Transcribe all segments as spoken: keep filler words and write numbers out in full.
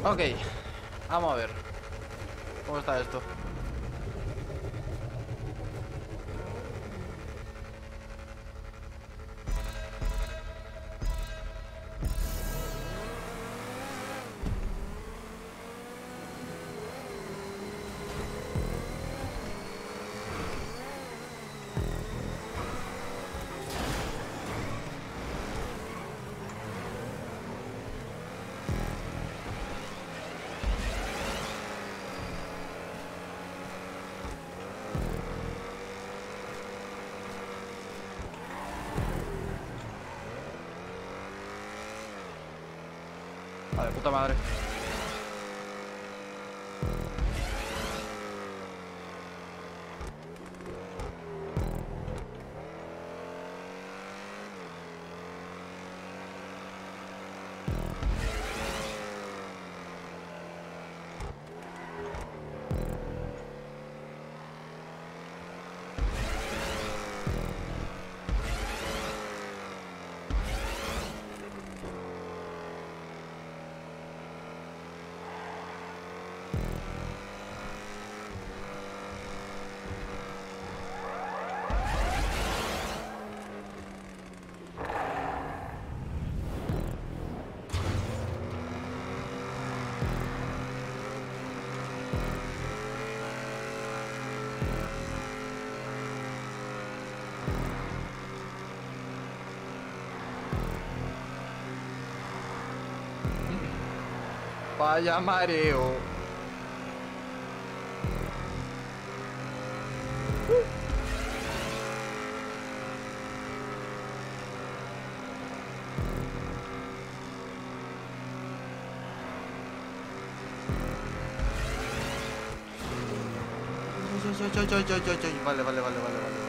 Ok, vamos a ver cómo está esto. Vale, puta madre. Vaya mareo. Vale, vale, vale, vale, vale.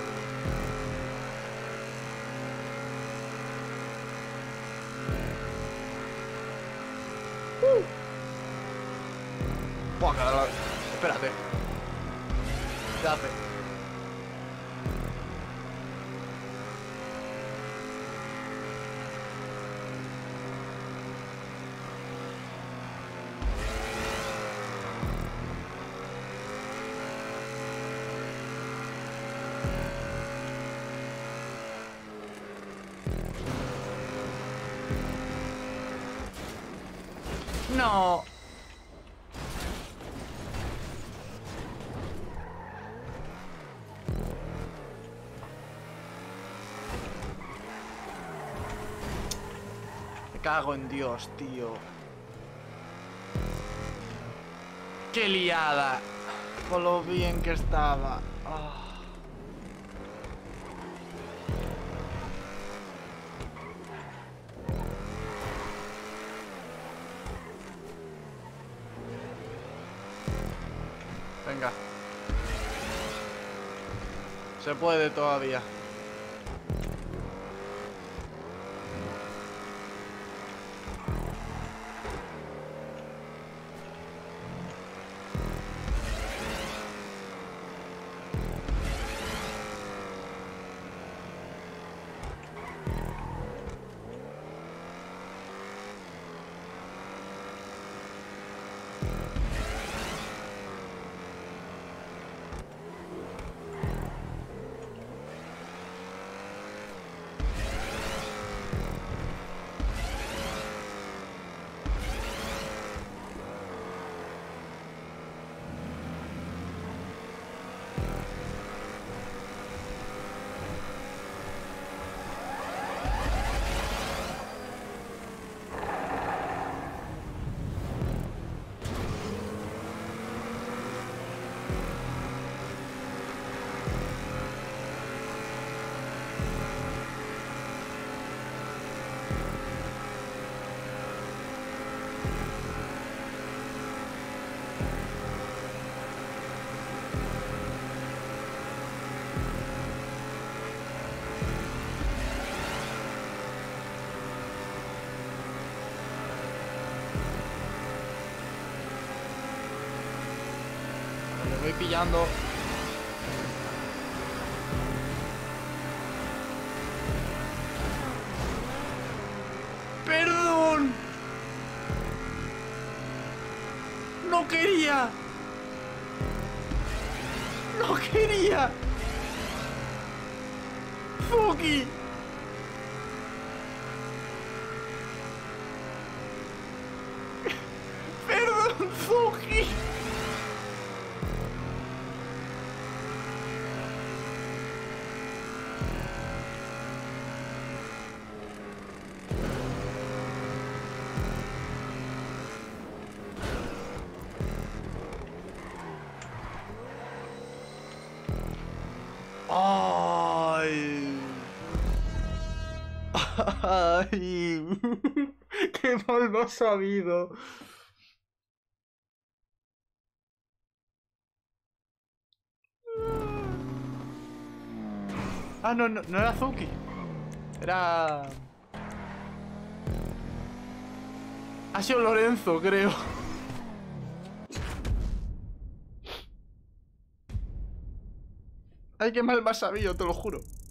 Uh. Buah, cara, espérate. ¿Qué hace? No. Me cago en Dios, tío. ¡Qué liada! Con lo bien que estaba. Oh. Venga. Se puede todavía. Voy pillando. Perdón. ¡No quería! ¡No quería! ¡Fuki! ¡Perdón, Fuki! ¡Ay! ¡Ay! ¡Qué mal lo ha sabido! Ah, no, no, no era Zuki. Era... Ha sido Lorenzo, creo. Ay, qué mal me ha sabido, te lo juro.